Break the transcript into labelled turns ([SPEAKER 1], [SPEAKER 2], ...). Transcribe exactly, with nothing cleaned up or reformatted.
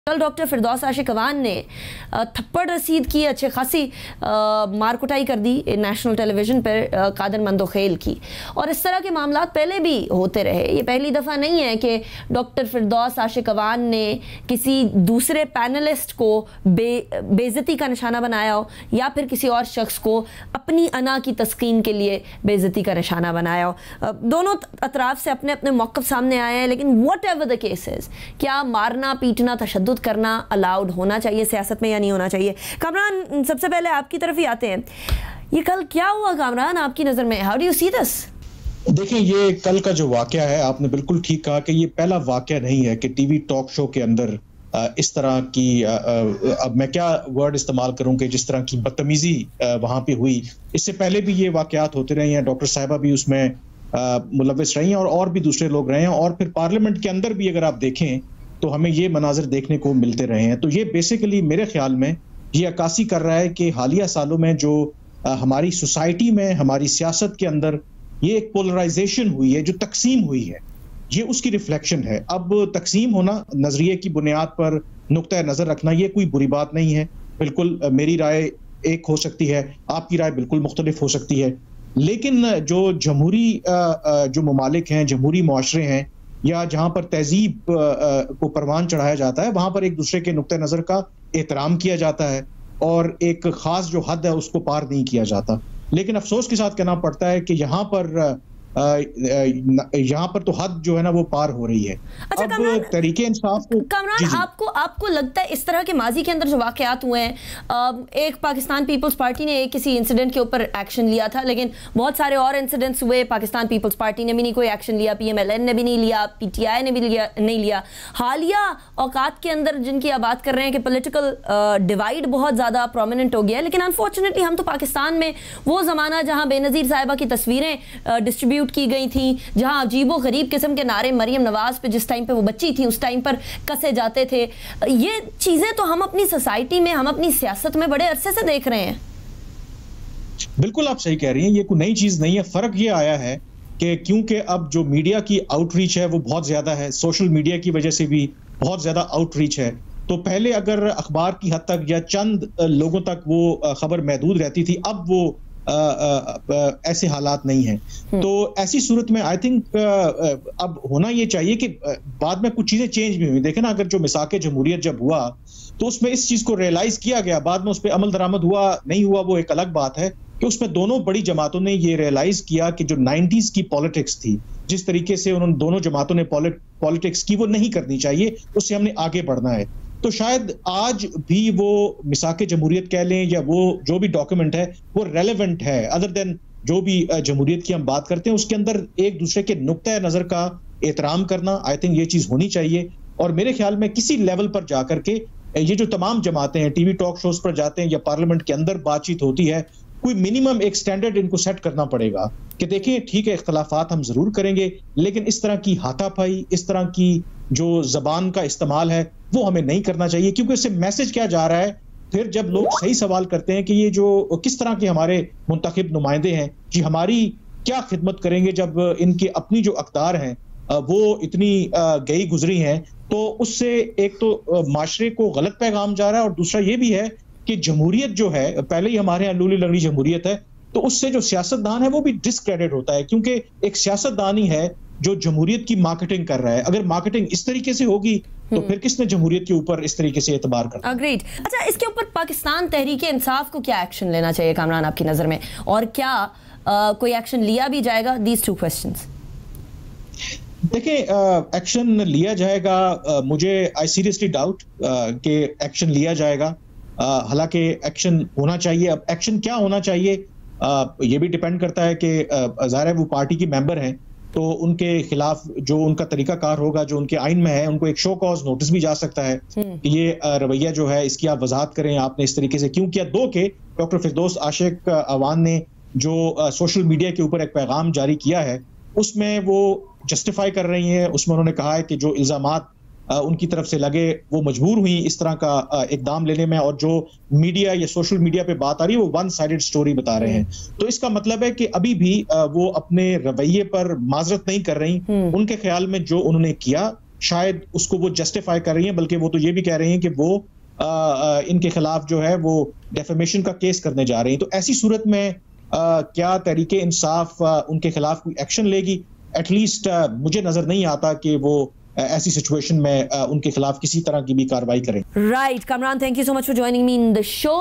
[SPEAKER 1] कल डॉक्टर फिरदौस आशिक अवान ने थप्पड़ रसीद की, अच्छे खासी मार कुटाई कर दी नेशनल टेलीविज़न पर कादर मंदोखेल की। और इस तरह के मामला पहले भी होते रहे। ये पहली दफ़ा नहीं है कि डॉक्टर फिरदौस आशिक अवान ने किसी दूसरे पैनलिस्ट को बे बेइज्जती का निशाना बनाया हो या फिर किसी और शख्स को अपनी अना की तस्कीन के लिए बेइज्जती का निशाना बनाया हो। दोनों अतराफ से अपने अपने मौक़िफ़ सामने आए हैं, लेकिन वट एवर द केसेस, क्या मारना पीटना तशद्दुद करना अलाउड होना चाहिए सियासत में या नहीं होना चाहिए? कामरान, सबसे पहले आपकी तरफ ही आते हैं। ये कल क्या हुआ कामरान आपकी नजर में? How do you see this?
[SPEAKER 2] देखिए, ये कल का जो वाकया है, आपने बिल्कुल ठीक कहा कि ये पहला वाकया नहीं है कि टीवी टॉक शो के अंदर इस तरह की, अब मैं क्या वर्ड इस्तेमाल करूं, कि जिस तरह की बदतमीजी वहां पे हुई। इससे पहले भी ये वाकयात होते रहे हैं, डॉक्टर साहिबा भी उसमें मुलव्विस रही हैं और और भी दूसरे लोग रहे हैं, और फिर पार्लियामेंट के अंदर भी अगर आप देखें तो हमें ये मनाजिर देखने को मिलते रहे हैं। तो ये बेसिकली मेरे ख्याल में ये अक्कासी कर रहा है कि हालिया सालों में जो आ, हमारी सोसाइटी में, हमारी सियासत के अंदर ये एक पोलराइजेशन हुई है, जो तकसीम हुई है, ये उसकी रिफ्लेक्शन है। अब तकसीम होना, नजरिए की बुनियाद पर नुक्ता नजर रखना, ये कोई बुरी बात नहीं है। बिल्कुल मेरी राय एक हो सकती है, आपकी राय बिल्कुल मुख्तलिफ हो सकती है, लेकिन जो जमहूरी जो ममालिक हैं, जमहूरी मुआशरे हैं, या जहां पर तहजीब को परवान चढ़ाया जाता है, वहां पर एक दूसरे के नुक्ते नजर का एहतराम किया जाता है और एक खास जो हद है उसको पार नहीं किया जाता। लेकिन अफसोस के साथ कहना पड़ता है कि यहाँ पर यहाँ पर तो हद जो है ना वो पार हो रही है।
[SPEAKER 1] अच्छा,
[SPEAKER 2] अब तरीके इंसाफ को,
[SPEAKER 1] कामरान, आपको आपको लगता है इस तरह के माजी के अंदर जो वाकयात हुए हैं, एक पाकिस्तान पीपल्स पार्टी ने एक किसी इंसिडेंट के ऊपर एक्शन लिया था, लेकिन बहुत सारे और इंसिडेंट्स हुए, पाकिस्तान पीपल्स पार्टी ने भी नहीं कोई एक्शन लिया, पी एम एल एन ने भी नहीं लिया, पी टी आई ने भी लिया नहीं लिया। हालिया औकात के अंदर जिनकी आप बात कर रहे हैं कि पोलिटिकल डिवाइड बहुत ज़्यादा प्रोमिनेंट हो गया है, लेकिन अनफॉर्चुनेटली हम तो पाकिस्तान में वो ज़माना जहाँ बेनज़ीर साहिबा की तस्वीरें डिस्ट्रीब्यूट की गई थी, जहां अजीबो गरीब किस्म के नारे मरियम नवाज पे, जिस टाइम पे वो बच्ची थी उस टाइम पर कसे जाते थे। ये चीजें तो हम अपनी सोसाइटी में, हम अपनी सियासत में बड़े अरसे से देख रहे हैं।
[SPEAKER 2] बिल्कुल आप सही कह रही हैं, ये कोई नई चीज नहीं है। फर्क ये आया है कि क्योंकि अब जो मीडिया की आउटरीच है वो बहुत ज्यादा है, सोशल मीडिया की वजह से भी बहुत ज्यादा आउटरीच है। तो पहले अगर अखबार की हद तक या चंद लोगों तक वो खबर महदूद रहती थी, अब वो आ, आ, आ, ऐसे हालात नहीं हैं। तो ऐसी सूरत में आई थिंक अब होना ये चाहिए कि बाद में कुछ चीजें चेंज भी हुई। देखें ना, अगर जो मिसाक जमहूरियत जब हुआ तो उसमें इस चीज को रियलाइज किया गया, बाद में उस पर अमल दरामद हुआ नहीं हुआ वो एक अलग बात है, कि उसमें दोनों बड़ी जमातों ने ये रियलाइज किया कि जो नाइन्टीज की पॉलिटिक्स थी, जिस तरीके से उन्होंने दोनों जमातों ने पॉलिटिक्स की, वो नहीं करनी चाहिए, उससे हमने आगे बढ़ना है। तो शायद आज भी वो मिसाक जमहूरियत कह लें या वो जो भी डॉक्यूमेंट है वो रेलेवेंट है, अदर देन जो भी जमहूरियत की हम बात करते हैं उसके अंदर एक दूसरे के नुक्ता नजर का एहतराम करना, आई थिंक ये चीज होनी चाहिए। और मेरे ख्याल में किसी लेवल पर जाकर के ये जो तमाम जमातें हैं, टीवी टॉक शोज पर जाते हैं या पार्लियामेंट के अंदर बातचीत होती है, कोई मिनिमम एक स्टैंडर्ड इनको सेट करना पड़ेगा कि देखिए ठीक है, इख्तलाफात हम जरूर करेंगे, लेकिन इस तरह की हाथापाई, इस तरह की जो जबान का इस्तेमाल है वो हमें नहीं करना चाहिए। क्योंकि इससे मैसेज क्या जा रहा है, फिर जब लोग सही सवाल करते हैं कि ये जो किस तरह के हमारे मुंतखब नुमाइंदे हैं जी, हमारी क्या खिदमत करेंगे जब इनकी अपनी जो अख्तार हैं वो इतनी गई गुजरी हैं, तो उससे एक तो माशरे को गलत पैगाम जा रहा है, और दूसरा ये भी है कि जमहूरियत जो है, पहले ही हमारे यहाँ लूली लगड़ी जमहूरियत है, तो उससे जो सियासतदान है वो भी डिस्क्रेडिट होता है, क्योंकि एक सियासतदान ही है जो जमहूरियत की मार्केटिंग कर रहा है। अगर मार्केटिंग इस तरीके से होगी तो फिर किसने जमहूरियत के ऊपर इस तरीके से एतबार करना?
[SPEAKER 1] अग्रीड। अच्छा, इसके ऊपर पाकिस्तान तहरीक इंसाफ को क्या एक्शन लेना चाहिए कामरान आपकी नजर में, और क्या आ, कोई एक्शन लिया भी जाएगा? These two questions.
[SPEAKER 2] देखिए, एक्शन लिया जाएगा, आ, मुझे आई सीरियसली डाउट कि एक्शन लिया जाएगा। हालांकि एक्शन होना चाहिए। अब एक्शन क्या होना चाहिए आ, ये भी डिपेंड करता है कि ज़ाहिर है वो पार्टी की मेंबर हैं, तो उनके खिलाफ जो उनका तरीकाकार होगा, जो उनके आइन में है, उनको एक शो कॉज नोटिस भी जा सकता है कि ये रवैया जो है इसकी आप वजाहत करें, आपने इस तरीके से क्यों किया। दो के डॉक्टर फिरदौस आशिक अवान ने जो सोशल मीडिया के ऊपर एक पैगाम जारी किया है, उसमें वो जस्टिफाई कर रही हैं, उसमें उन्होंने कहा है कि जो इल्जामात उनकी तरफ से लगे वो मजबूर हुई इस तरह का इकदाम लेने में, और जो मीडिया या सोशल मीडिया पे बात आ रही है वो वन साइडेड स्टोरी बता रहे हैं। तो इसका मतलब है कि अभी भी वो अपने रवैये पर माजरत नहीं कर रही। उनके ख्याल में जो उन्होंने किया शायद उसको वो जस्टिफाई कर रही हैं, बल्कि वो तो ये भी कह रही हैं कि वो आ, आ, इनके खिलाफ जो है वो डेफेमेशन का केस करने जा रही हैं। तो ऐसी सूरत में आ, क्या तहरीके इंसाफ आ, उनके खिलाफ कोई एक्शन लेगी? एटलीस्ट मुझे नजर नहीं आता कि वो आ, ऐसी सिचुएशन में आ, उनके खिलाफ किसी तरह की भी कार्रवाई करें।
[SPEAKER 1] Right, Kamran, thank you so much for joining me in the show.